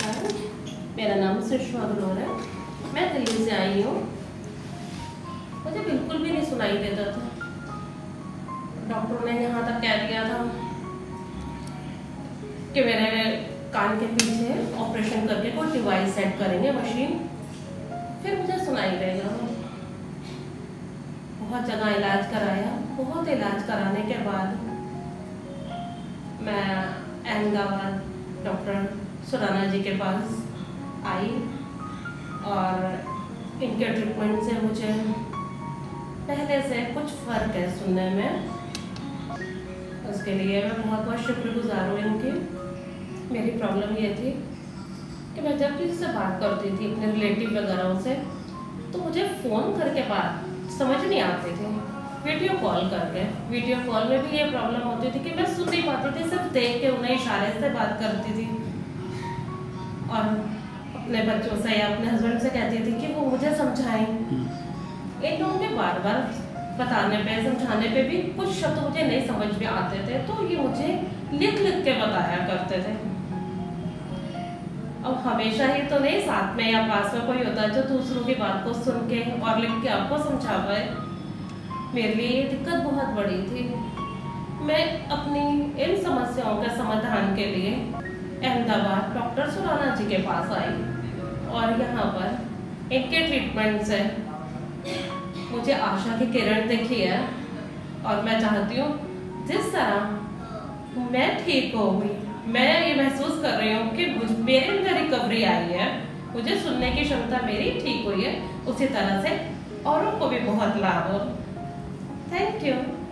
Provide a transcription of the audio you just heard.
नमस्कार, मेरा नाम सुषमा गलोर है। मैं दिल्ली से आई हूँ। मुझे बिल्कुल भी नहीं सुनाई देता था। डॉक्टर ने यहाँ तक कह दिया था कि मेरे कान के पीछे ऑपरेशन करके कोई डिवाइस सेट करेंगे, मशीन, फिर मुझे सुनाई देगा। बहुत जगह इलाज कराया। बहुत इलाज कराने के बाद मैं अहमदाबाद डॉक्टर सुराना जी के पास आई और इनके ट्रीटमेंट से मुझे पहले से कुछ फ़र्क है सुनने में। उसके लिए मैं बहुत बहुत शुक्रगुजार हूँ इनकी। मेरी प्रॉब्लम ये थी कि मैं जब किसी से बात करती थी, अपने रिलेटिव वगैरह से, तो मुझे फ़ोन करके बात समझ नहीं आती थी। वीडियो कॉल में भी ये प्रॉब्लम होती थी कि मैं सुन नहीं पाती थी, सिर्फ देख के उन्हें इशारे से बात करती थी और अपने बच्चों से या अपने हस्बैंड से कहती थी कि वो मुझे समझाएं। इन लोगों के बार बार बताने पे, समझाने पे भी कुछ शब्द मुझे नहीं समझ में आते थे, तो ये मुझे लिख लिख के बताया करते थे। अब हमेशा ही तो नहीं साथ में या पास में कोई होता है जो दूसरों की बात को सुन के और लिख के आपको समझा पाए। मेरे लिए ये दिक्कत बहुत बड़ी थी। मैं अपनी इन समस्याओं के समाधान के लिए अहमदाबाद डॉक्टर सुराना जी के पास आई और यहाँ पर इनके ट्रीटमेंट से मुझे आशा की किरण दिखी है और मैं चाहती हूँ जिस तरह मैं ठीक हो गई, मैं ये महसूस कर रही हूँ कि मेरे अंदर रिकवरी आई है, मुझे सुनने की क्षमता मेरी ठीक हुई है, उसी तरह से औरों को भी बहुत लाभ हो। Thank you.